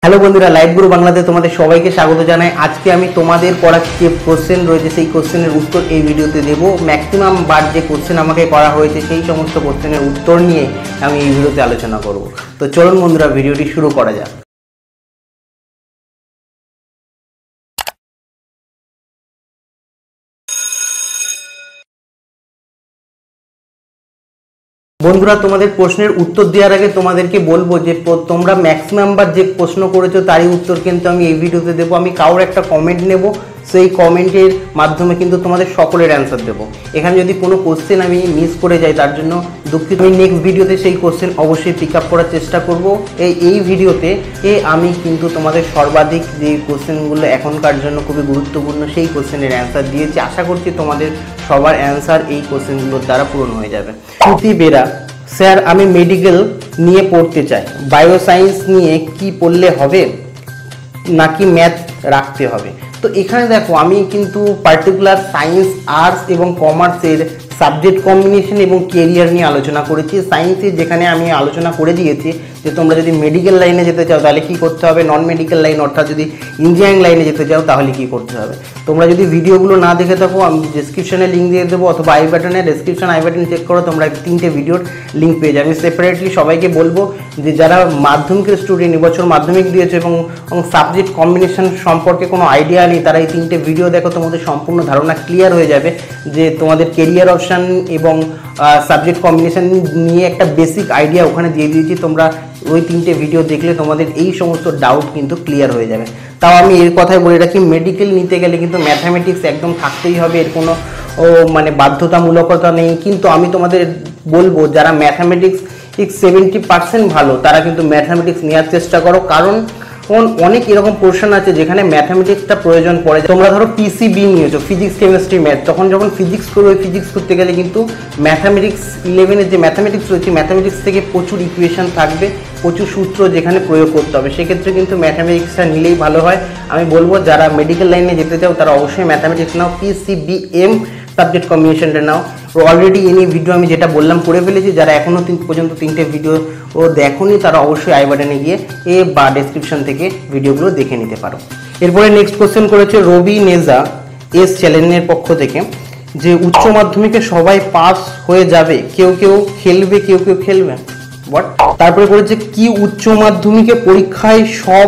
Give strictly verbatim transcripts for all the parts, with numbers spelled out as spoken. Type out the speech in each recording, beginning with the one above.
Hello বন্ধুরা, live গুরু বাংলাতে তোমাদের সবাইকে স্বাগত জানাই। আজকে আমি তোমাদের পড়া যে কোশ্চেন রয়েছে সেই কোশ্চেনের উত্তর এই ভিডিওতে দেব। ম্যাক্সিমাম বার যে কোশ্চেন আমাকে করা হয়েছে সেই সমস্ত কোশ্চেনের উত্তর নিয়ে আমি এই ভিডিওতে আলোচনা করব। তো চলুন বন্ধুরা, ভিডিওটি শুরু করা যাক। বন্ধুরা, তোমাদের প্রশ্নের উত্তর দেওয়ার আগে তোমাদেরকে বলবো যে তোমরা ম্যাক্সিমাম বার যে প্রশ্ন করেছো তারই উত্তর কিন্তু আমি এই ভিডিওতে দেবো। আমি কারোর একটা কমেন্ট নেব, সেই কমেন্টের মাধ্যমে কিন্তু তোমাদের সকলের অ্যান্সার দেবো। এখানে যদি কোনো কোশ্চেন আমি মিস করে যাই তার জন্য দুঃখিত। আমি নেক্সট ভিডিওতে সেই কোশ্চেন অবশ্যই পিক আপ করার চেষ্টা করব। এই এই ভিডিওতে এ আমি কিন্তু তোমাদের সর্বাধিক যে কোশ্চেনগুলো এখনকার জন্য খুবই গুরুত্বপূর্ণ সেই কোশ্চেনের অ্যান্সার দিয়েছি। আশা করছি তোমাদের সবার অ্যান্সার এই কোশ্চেনগুলোর দ্বারা পূরণ হয়ে যাবে। শ্রুতি বেরা, স্যার আমি মেডিকেল নিয়ে পড়তে চাই, বায়োসায়েন্স নিয়ে কি পড়লে হবে নাকি ম্যাথ রাখতে হবে? তো এখানে দেখো, আমি কিন্তু পার্টিকুলার সায়েন্স, আর্টস এবং কমার্সের সাবজেক্ট কম্বিনেশন এবং কেরিয়ার নিয়ে আলোচনা করেছি। সায়েন্সে যেখানে আমি আলোচনা করে দিয়েছি যে তোমরা যদি মেডিকেল লাইনে যেতে চাও তাহলে কি করতে হবে, নন মেডিকেল লাইন অর্থাৎ যদি ইঞ্জিনিয়ারিং লাইনে যেতে চাও তাহলে কি করতে হবে। তোমরা যদি ভিডিওগুলো না দেখে থাকো আমি ডেসক্রিপশনে লিঙ্ক দিয়ে দেবো, অথবা আই বাটনে ডেসক্রিপশন আই বাটন চেক করো, তোমরা তিনটে ভিডিওর লিঙ্ক পেয়ে যাবে। আমি সেপারেটলি সবাইকে বলবো যে যারা মাধ্যমিকের স্টুডেন্ট, এবছর মাধ্যমিক দিয়েছে এবং সাবজেক্ট কম্বিনেশন সম্পর্কে কোনো আইডিয়া নেই, তারা এই তিনটে ভিডিও দেখো, তোমাদের সম্পূর্ণ ধারণা ক্লিয়ার হয়ে যাবে যে তোমাদের কেরিয়ার অপশান এবং সাবজেক্ট কম্বিনেশন নিয়ে একটা বেসিক আইডিয়া ওখানে দিয়ে দিয়েছি। তোমরা ওই তিনটে ভিডিও দেখলে তোমাদের এই সমস্ত ডাউট কিন্তু ক্লিয়ার হয়ে যাবে। তাও আমি এর কথাই বলে রাখি, মেডিকেল নিতে গেলে কিন্তু ম্যাথামেটিক্স একদম থাকতেই হবে, এর কোনো ও মানে বাধ্যতামূলকতা নেই। কিন্তু আমি তোমাদের বলবো যারা ম্যাথামেটিক্স সেভেন্টি পার্সেন্ট ভালো তারা কিন্তু ম্যাথামেটিক্স নেওয়ার চেষ্টা করো, কারণ অনেক এরকম পোর্শন আছে যেখানে ম্যাথামেটিক্সটা প্রয়োজন পড়ে। তোমরা ধরো পিসিবি নিয়েছো, ফিজিক্স কেমিস্ট্রি ম্যাথ, তখন যখন ফিজিক্স করবে, ফিজিক্স করতে গেলে কিন্তু ম্যাথামেটিক্স ইলেভেনের যে ম্যাথামেটিক্স রয়েছে, ম্যাথামেটিক্স থেকে প্রচুর ইকুয়েশন থাকবে, প্রচুর সূত্র যেখানে প্রয়োগ করতে হবে। সেক্ষেত্রে কিন্তু ম্যাথামেটিক্সটা নিলেই ভালো হয়। আমি বলবো যারা মেডিকেল লাইনে যেতে চাও তারা অবশ্যই ম্যাথামেটিক্স নাও, পিসিবিএম সাবজেক্ট কম্বিনেশনটা নাও। অলরেডি এনি ভিডিও আমি যেটা বললাম করে ফেলেছি। যারা এখনও পর্যন্ত তিনটে ভিডিও ও দেখোনি তারা অবশ্যই আই বাটনে গিয়ে এ বা ডেসক্রিপশন থেকে ভিডিওগুলো দেখে নিতে পারো। এরপরে নেক্সট কোশ্চেন করেছে রবি নেজা এস চ্যানেলের পক্ষ থেকে, যে উচ্চ মাধ্যমিকে সবাই পাস হয়ে যাবে, কেউ কেউ খেলবে কেউ কেউ খেলবে বাট। তারপরে করেছে কি উচ্চ মাধ্যমিকে পরীক্ষায়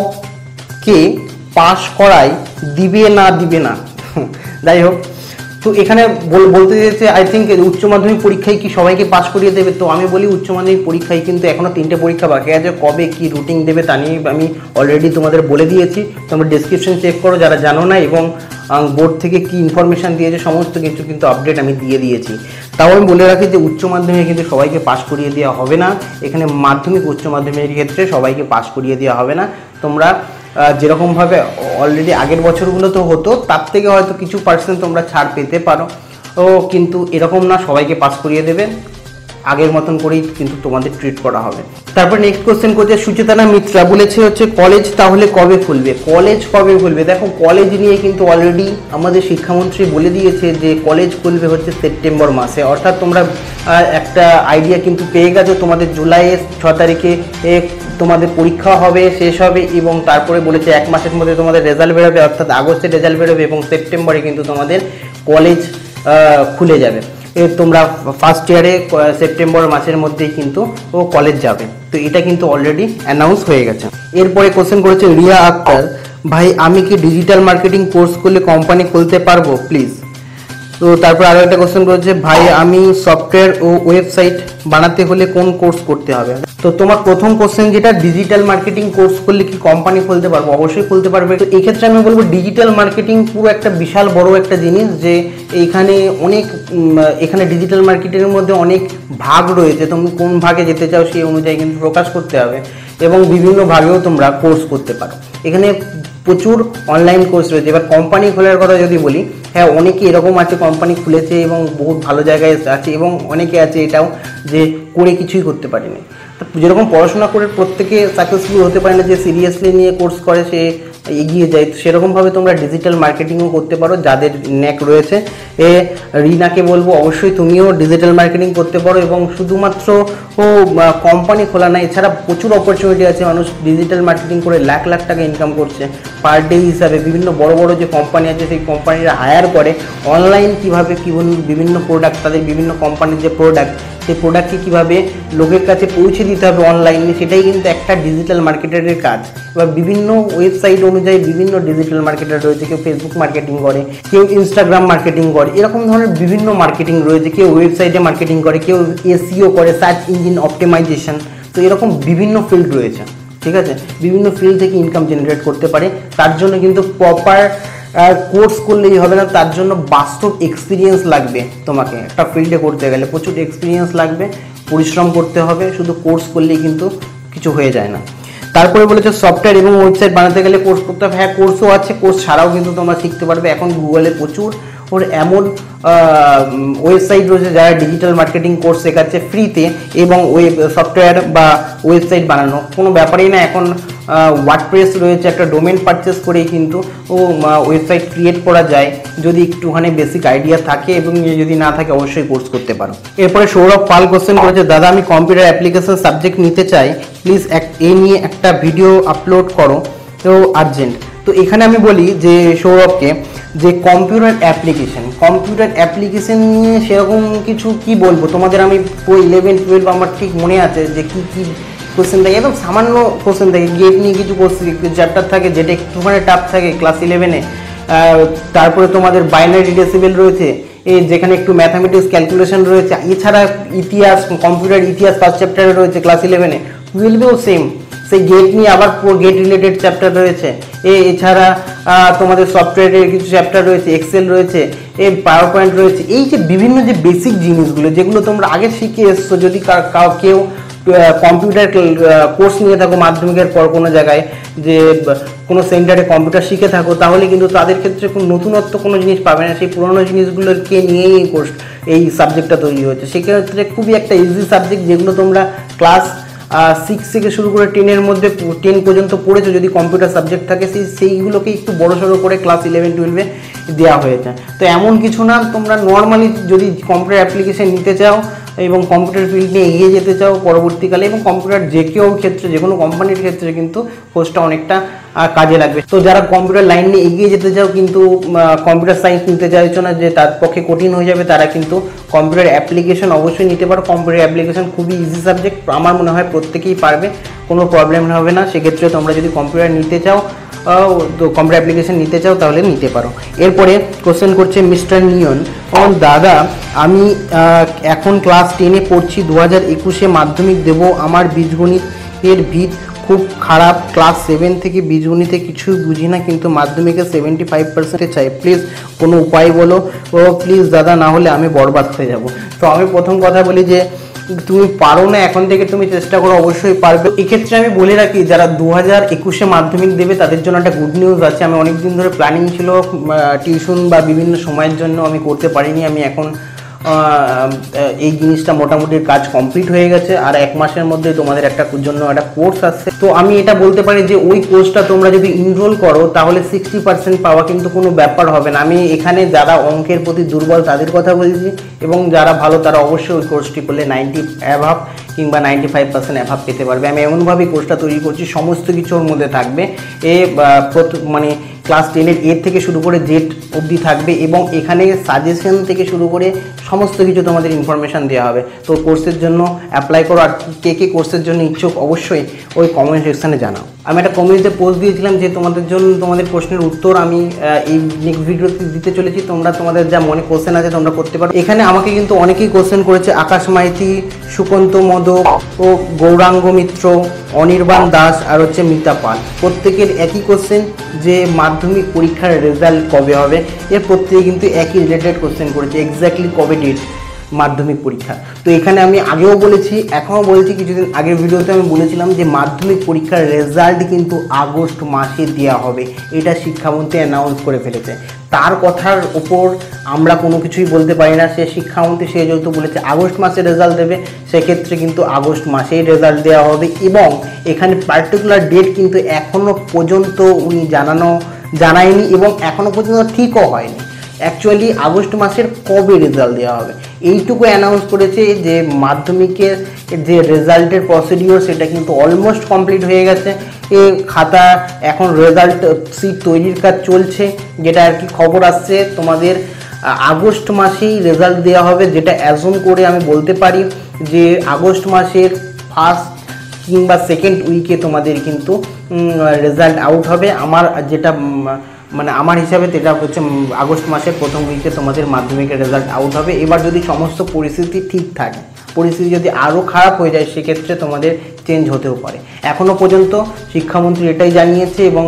সবকে পাস করায় দিবে না দিবে না। যাই হোক, তো এখানে বলতে চাইছে আই থিঙ্ক উচ্চ মাধ্যমিক পরীক্ষায় কি সবাইকে পাস করিয়ে দেবে। তো আমি বলি উচ্চ মাধ্যমিক পরীক্ষায় কিন্তু এখনও তিনটে পরীক্ষা বাকি আছে, কবে কি রুটিন দেবে তা নিয়ে আমি অলরেডি তোমাদের বলে দিয়েছি। তোমরা ডেসক্রিপশন চেক করো যারা জানো না, এবং বোর্ড থেকে কি ইনফরমেশান দিয়েছে সমস্ত কিছু কিন্তু আপডেট আমি দিয়ে দিয়েছি। তাও আমি বলে রাখি যে উচ্চ মাধ্যমিকে কিন্তু সবাইকে পাস করিয়ে দেওয়া হবে না। এখানে মাধ্যমিক উচ্চ মাধ্যমিকের ক্ষেত্রে সবাইকে পাস করিয়ে দেওয়া হবে না। তোমরা যেরকমভাবে অলরেডি আগের বছরগুলো তো হতো তার থেকে হয়তো কিছু পার্সেন্ট তোমরা ছাড় পেতে পারো, ও কিন্তু এরকম না সবাইকে পাস করিয়ে দেবে, আগের মতন করেই কিন্তু তোমাদের ট্রিট করা হবে। তারপর নেক্সট কোশ্চেন করছে সুচেতনা মিত্রা, বলেছে হচ্ছে কলেজ তাহলে কবে খুলবে? কলেজ কবে খুলবে? দেখো, কলেজ নিয়ে কিন্তু অলরেডি আমাদের শিক্ষামন্ত্রী বলে দিয়েছে যে কলেজ খুলবে হচ্ছে সেপ্টেম্বর মাসে, অর্থাৎ তোমরা একটা আইডিয়া কিন্তু পেয়ে গেছো। তোমাদের জুলাইয়ের ছ তারিখে তোমাদের পরীক্ষা হবে, শেষ হবে, এবং তারপরে বলেছে এক মাসের মধ্যে তোমাদের রেজাল্ট বেরোবে, অর্থাৎ আগস্টে রেজাল্ট বেরোবে এবং সেপ্টেম্বরে কিন্তু তোমাদের কলেজ খুলে যাবে। তোমরা ফার্স্ট ইয়ারে সেপ্টেম্বর মাসের মধ্যেই কিন্তু ও কলেজ যাবে। তো এটা কিন্তু অলরেডি অ্যানাউন্স হয়ে গেছে। এরপরে কোশ্চেন করেছে রিয়া আক্তার, ভাই আমি কি ডিজিটাল মার্কেটিং কোর্স করলে কোম্পানি খুলতে পারবো প্লিজ? তো তারপর আরও একটা কোশ্চেন করেছে, ভাই আমি সফটওয়্যার ও ওয়েবসাইট বানাতে হলে কোন কোর্স করতে হবে? তো তোমার প্রথম কোশ্চেন যেটা, ডিজিটাল মার্কেটিং কোর্স করলে কি কোম্পানি খুলতে পারবো? অবশ্যই খুলতে পারবে। তো এই ক্ষেত্রে আমি বলবো ডিজিটাল মার্কেটিং পুরো একটা বিশাল বড় একটা জিনিস, যে এইখানে অনেক এখানে ডিজিটাল মার্কেটিংয়ের মধ্যে অনেক ভাগ রয়েছে। তুমি কোন ভাগে যেতে চাও সেই অনুযায়ী কিন্তু প্রকাশ করতে হবে, এবং বিভিন্ন ভাগেও তোমরা কোর্স করতে পারো। এখানে প্রচুর অনলাইন কোর্স রয়েছে। এবার কোম্পানি খোলার কথা যদি বলি, হ্যাঁ অনেকে এরকম আছে কোম্পানি খুলেছে এবং বহুত ভালো জায়গায় আছে, এবং অনেকে আছে এটাও যে করে কিছুই করতে পারেনি। যেরকম পড়াশোনা করে প্রত্যেকে সাকসেসফুল হতে পারে না, যে সিরিয়াসলি নিয়ে কোর্স করে সে এগিয়ে যায়, সেরকমভাবে তোমরা ডিজিটাল মার্কেটিংও করতে পারো যাদের ন্যাক রয়েছে। এ রিনাকে বলবো অবশ্যই তুমিও ডিজিটাল মার্কেটিং করতে পারো, এবং শুধুমাত্র ও কোম্পানি খোলা না, এছাড়া প্রচুর অপরচুনিটি আছে। মানুষ ডিজিটাল মার্কেটিং করে লাখ লাখ টাকা ইনকাম করছে পার ডে হিসাবে। বিভিন্ন বড় বড় যে কোম্পানি আছে সেই কোম্পানিরা হায়ার করে অনলাইন কীভাবে কী বিভিন্ন প্রোডাক্ট, তাদের বিভিন্ন কোম্পানির যে প্রোডাক্ট সেই প্রোডাক্টকে কীভাবে লোকের কাছে পৌঁছে দিতে হবে অনলাইনে, সেটাই কিন্তু একটা ডিজিটাল মার্কেটারের কাজ। এবার বিভিন্ন ওয়েবসাইট অনুযায়ী বিভিন্ন ডিজিটাল মার্কেটার রয়েছে, কেউ ফেসবুক মার্কেটিং করে, কেউ ইনস্টাগ্রাম মার্কেটিং করে, এরকম ধরনের বিভিন্ন মার্কেটিং রয়েছে। কেউ ওয়েবসাইটে মার্কেটিং করে, কেউ এসইও করে, সার্চ ইঞ্জিন অপটিমাইজেশন। তো এরকম বিভিন্ন ফিল্ড রয়েছে, ঠিক আছে। বিভিন্ন ফিল্ড থেকে ইনকাম জেনারেট করতে পারে। তার জন্য কিন্তু প্রপার কোর্স করলেই হবে না, তার জন্য বাস্তব এক্সপিরিয়েন্স লাগবে। তোমাকে একটা ফিল্ডে করতে গেলে প্রচুর এক্সপিরিয়েন্স লাগবে, পরিশ্রম করতে হবে। শুধু কোর্স করলেই কিন্তু কিছু হয়ে যায় না। তারপরে বলেছে সফটওয়্যার এবং ওয়েবসাইট বানাতে গেলে কোর্স করতে হবে। হ্যাঁ, কোর্সও আছে, কোর্স ছাড়াও কিন্তু তোমরা শিখতে পারবে। এখন গুগলে প্রচুর ওর এমন ওয়েবসাইট রয়েছে যারা ডিজিটাল মার্কেটিং কোর্স শেখাচ্ছে ফ্রিতে, এবং ওয়েব সফটওয়্যার বা ওয়েবসাইট বানানো কোনো ব্যাপারই না। এখন ওয়ার্ডপ্রেস রয়েছে, একটা ডোমেন পারচেস করেই কিন্তু ও ওয়েবসাইট ক্রিয়েট করা যায়, যদি একটুখানি বেসিক আইডিয়া থাকে, এবং যদি না থাকে অবশ্যই কোর্স করতে পারো। এরপরে সৌরভ পাল কোশ্চেন করেছে, দাদা আমি কম্পিউটার অ্যাপ্লিকেশন সাবজেক্ট নিতে চাই, প্লিজ এক এ নিয়ে একটা ভিডিও আপলোড করো, তো আর্জেন্ট। তো এখানে আমি বলি যে সৌরভকে, যে কম্পিউটার অ্যাপ্লিকেশন কম্পিউটার অ্যাপ্লিকেশন নিয়ে সেরকম কিছু কি বলবো তোমাদের। আমি ইলেভেন টুয়েলভ আমার ঠিক মনে আছে যে কী কী কোশ্চেন থাকে, একদম সামান্য কোশ্চেন থাকে। গেট নিয়ে কিছু কোশ্চেন চ্যাপ্টার থাকে যেটা একটুখানি টাফ থাকে ক্লাস ইলেভেনে। তারপরে তোমাদের বাইনারি ডেসিবেল রয়েছে, এই যেখানে একটু ম্যাথামেটিক্স ক্যালকুলেশন রয়েছে। এছাড়া ইতিহাস, কম্পিউটার ইতিহাস ফার্স্ট চ্যাপ্টারে রয়েছে ক্লাস ইলেভেনে। টুয়েলভেও সেম, সেই গেট নিয়ে আবার গেট রিলেটেড চ্যাপ্টার রয়েছে। এ এছাড়া তোমাদের সফটওয়্যারের কিছু চ্যাপ্টার রয়েছে, এক্সেল রয়েছে, এ পাওয়ার পয়েন্ট রয়েছে। এই যে বিভিন্ন যে বেসিক জিনিসগুলো যেগুলো তোমরা আগে শিখে এসছো, যদি কেউ কম্পিউটার কোর্স নিয়ে থাকো মাধ্যমিকের পর কোনো জায়গায়, যে কোনো সেন্টারে কম্পিউটার শিখে থাকো, তাহলে কিন্তু তাদের ক্ষেত্রে কোনো নতুনত্ব কোনো জিনিস পাবে না। সেই পুরোনো জিনিসগুলোকে নিয়েই এই কোর্স এই সাবজেক্টটা তৈরি হয়েছে। সেক্ষেত্রে খুবই একটা ইজি সাবজেক্ট, যেগুলো তোমরা ক্লাস সিক্স থেকে শুরু করে টেনের মধ্যে টেন পর্যন্ত পড়েছো যদি কম্পিউটার সাবজেক্ট থাকে, সেই সেইগুলোকে একটু বড়ো সড়ো করে ক্লাস ইলেভেন টুয়েলভে দেওয়া হয়েছে। তো এমন কিছু না, তোমরা নর্মালি যদি কম্পিউটার অ্যাপ্লিকেশন নিতে চাও এবং কম্পিউটার ফিল্ড নিয়ে এগিয়ে যেতে চাও পরবর্তীকালে, এবং কম্পিউটার যে কেউ ক্ষেত্রে, যে কোনো কোম্পানির ক্ষেত্রে কিন্তু কোর্সটা অনেকটা কাজে লাগবে। তো যারা কম্পিউটার লাইন নিয়ে এগিয়ে যেতে চাও কিন্তু কম্পিউটার সায়েন্স নিতে চাইছো না, যে তার পক্ষে কঠিন হয়ে যাবে, তারা কিন্তু কম্পিউটার অ্যাপ্লিকেশন অবশ্যই নিতে পারো। কম্পিউটার অ্যাপ্লিকেশন খুবই ইজি সাবজেক্ট, আমার মনে হয় প্রত্যেকেই পারবে, কোনো প্রবলেম হবে না। সেক্ষেত্রে তোমরা যদি কম্পিউটার নিতে চাও, তো কম্পিউটার অ্যাপ্লিকেশন নিতে চাও তাহলে নিতে পারো। এরপরে কোশ্চেন করছে মিস্টার নিয়ন, দাদা আমি এখন ক্লাস টেনে পড়ছি, দু হাজার একুশে মাধ্যমিক দেবো, আমার বীজগণিতের ভিত খুব খারাপ, ক্লাস সেভেন থেকে বীজগণিতে কিছুই বুঝি না, কিন্তু মাধ্যমিকে সেভেন্টি ফাইভ পার্সেন্টে চাই, প্লিজ কোনো উপায় বলো ও প্লিজ দাদা, না হলে আমি বরবাদ হয়ে যাব। তো আমি প্রথম কথা বলি যে তুমি পারো না, এখন থেকে তুমি চেষ্টা করো, অবশ্যই পারবে। এক্ষেত্রে আমি বলে রাখি, যারা দু হাজার একুশে মাধ্যমিক দেবে তাদের জন্য একটা গুড নিউজ আছে। আমি অনেকদিন ধরে প্ল্যানিং ছিল টিউশন বা বিভিন্ন সময়ের জন্য আমি করতে পারিনি। আমি এখন এই জিনিসটা মোটামুটি কাজ কমপ্লিট হয়ে গেছে, আর এক মাসের মধ্যে তোমাদের একটা জন্য একটা কোর্স আসছে। তো আমি এটা বলতে পারি যে ওই কোর্সটা তোমরা যদি ইনরোল করো তাহলে সিক্সটি পার্সেন্ট পাওয়া কিন্তু কোনো ব্যাপার হবে না। আমি এখানে যারা অঙ্কের প্রতি দুর্বল তাদের কথা বলছি, এবং যারা ভালো তারা অবশ্যই ওই কোর্সটি করলে নাইনটি অ্যাভাব কিংবা নাইনটি ফাইভ পার্সেন্ট অ্যাভাব পেতে পারবে। আমি এমনভাবেই কোর্সটা তৈরি করছি, সমস্ত কিছুর মধ্যে থাকবে। এ মানে ক্লাস টেনের এ থেকে শুরু করে জেড অবধি থাকবে, এবং এখানে সাজেশন থেকে শুরু করে সমস্ত কিছু তোমাদের ইনফরমেশান দেওয়া হবে। তো কোর্সের জন্য অ্যাপ্লাই করো, আর কে কে কোর্সের জন্য ইচ্ছুক অবশ্যই ওই কমেন্ট সেকশানে জানাও। আমি একটা কমিউনিটিতে পোস্ট দিয়েছিলাম যে তোমাদের জন্য তোমাদের প্রশ্নের উত্তর আমি এই নেক্সট ভিডিওতে দিতে চলেছি। তোমরা তোমাদের যা মনে কোশ্চেন আছে তোমরা করতে পারো। এখানে আমাকে কিন্তু অনেকেই কোশ্চেন করেছে, আকাশ মাইতি, সুকান্ত মোদক ও গৌরাঙ্গ মিত্র, অনির্বাণ দাস আর হচ্ছে মিতা পাল। প্রত্যেকের একই কোশ্চেন যে মাধ্যমিক পরীক্ষার রেজাল্ট কবে হবে, এর প্রত্যেকে কিন্তু একই রিলেটেড কোশ্চেন করেছে, এক্স্যাক্টলি কবে ডেট। মাধ্যমিক পরীক্ষা। তো এখানে আমি আগেও বলেছি, এখনও বলেছি, কিছুদিন আগের ভিডিওতে আমি বলেছিলাম যে মাধ্যমিক পরীক্ষার রেজাল্ট কিন্তু আগস্ট মাসে দেওয়া হবে, এটা শিক্ষামন্ত্রী অ্যানাউন্স করে ফেলেছে। তার কথার উপর আমরা কোনো কিছুই বলতে পারি না। সে শিক্ষামন্ত্রী, সে যেহেতু বলেছে আগস্ট মাসে রেজাল্ট দেবে, সেক্ষেত্রে কিন্তু আগস্ট মাসেই রেজাল্ট দেওয়া হবে। এবং এখানে পার্টিকুলার ডেট কিন্তু এখনও পর্যন্ত উনি জানানো জানায়নি এবং এখনও পর্যন্ত ঠিকও হয়নি অ্যাকচুয়ালি আগস্ট মাসের কবে রেজাল্ট দেওয়া হবে। এইটুকু অ্যানাউন্স করেছে যে মাধ্যমিকের যে রেজাল্টের প্রসিডিওর সেটা কিন্তু অলমোস্ট কমপ্লিট হয়ে গেছে। এ খাতা এখন রেজাল্ট সিট তৈরির কাজ চলছে, যেটা আর কি খবর আসছে তোমাদের আগস্ট মাসেই রেজাল্ট দেওয়া হবে, যেটা অ্যাজুম করে আমি বলতে পারি যে আগস্ট মাসের ফার্স্ট কিংবা সেকেন্ড উইকে তোমাদের কিন্তু রেজাল্ট আউট হবে। আমার যেটা মানে আমার হিসাবে যেটা হচ্ছে আগস্ট মাসের প্রথম উইকে তোমাদের মাধ্যমিকের রেজাল্ট আউট হবে। এবার যদি সমস্ত পরিস্থিতি ঠিক থাকে, পরিস্থিতি যদি আরও খারাপ হয়ে যায়, সেক্ষেত্রে তোমাদের চেঞ্জ হতেও পারে। এখনও পর্যন্ত শিক্ষামন্ত্রী এটাই জানিয়েছে এবং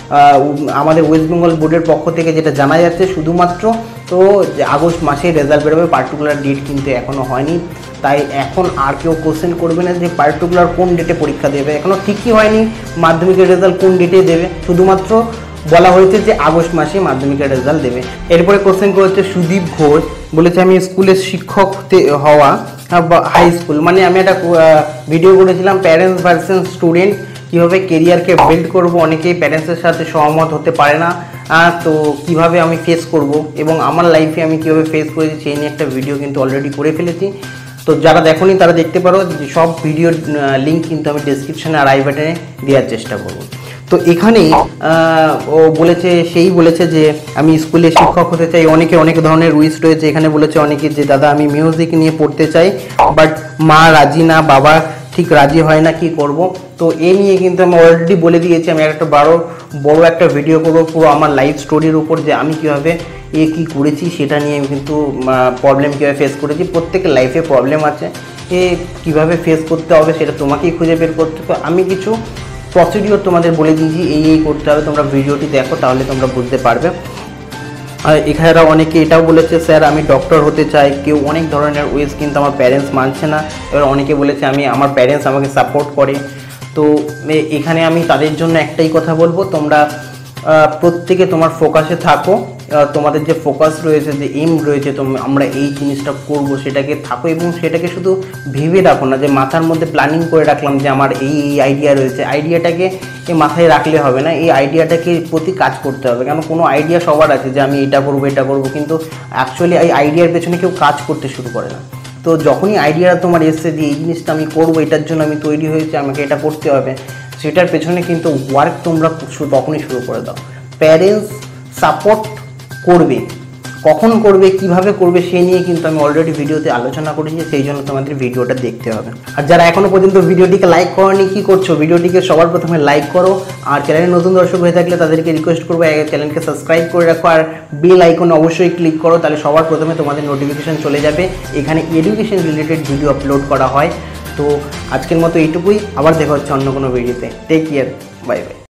আমাদের ওয়েস্ট বেঙ্গল বোর্ডের পক্ষ থেকে যেটা জানা যাচ্ছে শুধুমাত্র তো আগস্ট মাসেই রেজাল্ট বেরোবে, পার্টিকুলার ডেট কিন্তু এখনও হয়নি। তাই এখন আর কেউ কোশ্চেন করবে না যে পার্টিকুলার কোন ডেটে পরীক্ষা দেবে, এখনও ঠিকই হয়নি মাধ্যমিকের রেজাল্ট কোন ডেটে দেবে, শুধুমাত্র বলা হয়েছে যে আগস্ট মাসে মাধ্যমিকের রেজাল্ট দেবে। এরপরে কোশ্চেন করেছে সুদীপ ঘোষ, বলেছে আমি স্কুলের শিক্ষক হওয়া বা হাই স্কুল, মানে আমি একটা ভিডিও করেছিলাম প্যারেন্টস ভার্সেস স্টুডেন্ট, কীভাবে কেরিয়ারকে বিল্ড করব। অনেকেই প্যারেন্টসের সাথে সহমত হতে পারে না, তো কিভাবে আমি ফেস করব এবং আমার লাইফে আমি কীভাবে ফেস করেছি সেই নিয়ে একটা ভিডিও কিন্তু অলরেডি করে ফেলেছি। তো যারা দেখোনি তারা দেখতে পারো, সব ভিডিওর লিঙ্ক কিন্তু আমি ডেসক্রিপশানে আর আই বাটনে দেওয়ার চেষ্টা করব। তো এখানে ও বলেছে, সেই বলেছে যে আমি স্কুলে শিক্ষক হতে চাই। অনেকে অনেক ধরনের উইশ রয়েছে, এখানে বলেছে অনেকে যে দাদা আমি মিউজিক নিয়ে পড়তে চাই, বাট মা রাজি না, বাবা ঠিক রাজি হয় না, কি করব। তো এ নিয়ে কিন্তু আমি অলরেডি বলে দিয়েছি, আমি একটা বড় বড় একটা ভিডিও করবো পুরো আমার লাইফ স্টোরির উপর, যে আমি কীভাবে এ কী করেছি সেটা নিয়ে আমি কিন্তু প্রবলেম কীভাবে ফেস করেছি। প্রত্যেকের লাইফে প্রবলেম আছে, এ কীভাবে ফেস করতে হবে সেটা তোমাকেই খুঁজে বের করতে হবে। আমি কিছু প্রসিডিওর তোমাদের বলে দিয়েছি, এই এই করতে হবে, তোমরা ভিডিওটি দেখো তাহলে তোমরা বুঝতে পারবে। আর এখানে অনেকে এটাও বলেছে স্যার আমি ডক্টর হতে চাই, কেউ অনেক ধরনের ওয়েজ, কিন্তু আমার প্যারেন্টস মানছে না। এবার অনেকে বলেছে আমি আমার প্যারেন্টস আমাকে সাপোর্ট করে। তো এখানে আমি তাদের জন্য একটাই কথা বলবো, তোমরা প্রত্যেকে তোমার ফোকাসে থাকো, তোমাদের যে ফোকাস রয়েছে, যে এম রয়েছে, তো আমরা এই জিনিসটা করব সেটাকে থাকো এবং সেটাকে শুধু ভেবে রাখো না যে মাথার মধ্যে প্ল্যানিং করে রাখলাম যে আমার এই এই আইডিয়া রয়েছে, আইডিয়াটাকে মাথায় রাখলে হবে না, এই আইডিয়াটাকে প্রতি কাজ করতে হবে। কেন কোনো আইডিয়া সবার আছে যে আমি এটা করবো এটা করবো, কিন্তু অ্যাকচুয়ালি এই আইডিয়ার পেছনে কেউ কাজ করতে শুরু করে না। তো যখনই আইডিয়াটা তোমার এসছে যে এই জিনিসটা আমি করবো, এটার জন্য আমি তৈরি হয়েছি, আমাকে এটা করতে হবে, সেটার পেছনে কিন্তু ওয়ার্ক তোমরা তখনই শুরু করে দাও। প্যারেন্টস সাপোর্ট করবে, কখন করবে, কিভাবে করবে সে নিয়ে কিন্তু আমি অলরেডি ভিডিওতে আলোচনা করেছি, সেই জন্য তোমাদের ভিডিওটা দেখতে হবে। আর যারা এখনও পর্যন্ত ভিডিওটিকে লাইক করোনি, কী করছো, ভিডিওটিকে সবার প্রথমে লাইক করো। আর চ্যানেলে নতুন দর্শক হয়ে থাকলে তাদেরকে রিকোয়েস্ট করবো চ্যানেলকে সাবস্ক্রাইব করে রাখো আর বেল আইকনে অবশ্যই ক্লিক করো, তাহলে সবার প্রথমে তোমাদের নোটিফিকেশান চলে যাবে। এখানে এডুকেশন রিলেটেড ভিডিও আপলোড করা হয়। তো আজকের মতো এইটুকুই, আবার দেখা হচ্ছে অন্য কোনো ভিডিওতে। Take care, bye by.